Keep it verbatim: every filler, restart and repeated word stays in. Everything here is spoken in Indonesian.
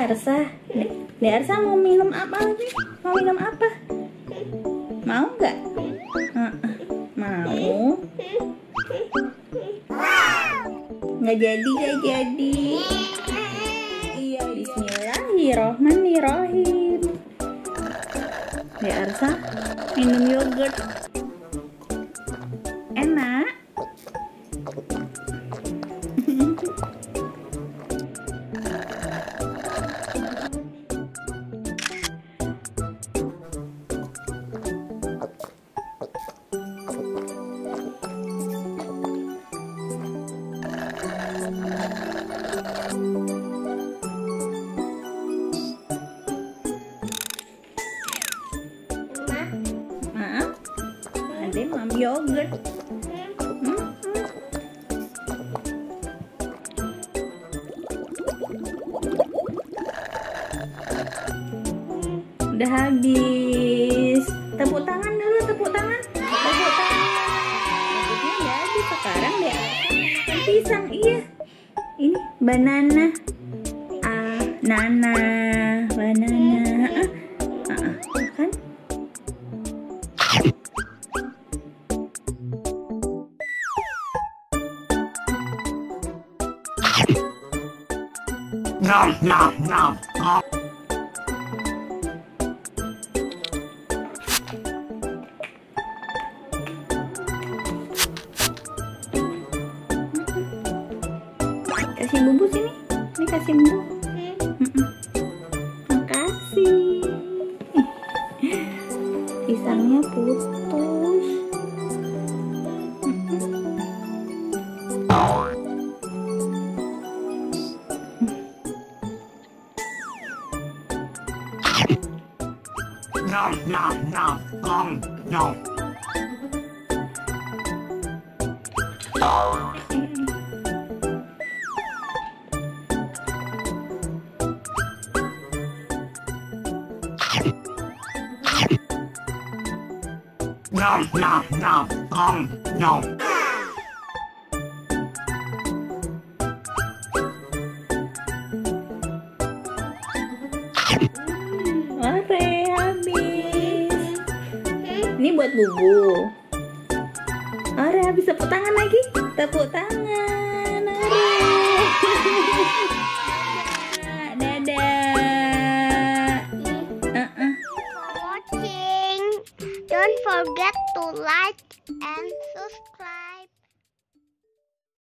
Arsa, Dek Arsa mau minum apa lagi? Mau minum apa? Mau nggak? Uh, mau? Nggak jadi, nggak jadi. Iya, Bismillahirrohmanirrohim. Dek Arsa minum yogurt. Enak. Maaf, ada mam yogurt. Hmm, hmm. Udah habis. Tepuk tangan dulu, tepuk tangan. Tepuk tangan. Yogurtnya udah habis sekarang deh. Makan pisang, iya. Ini banana. Ah, nana, banana. Ah, ah, ah, kan? Nom nom nom nom. Kasih bumbu sini. Ini kasih bumbu. Mm-mm. Makasih. Pisangnya putus. Nom nom nom nom nom. Nom nom nom nom nom. Oke, habis. Ini buat bubu. Ore, habis tepuk tangan lagi. Tepuk tangan. Ore. Dadah. Uh-uh. For watching. Don't forget to like and subscribe.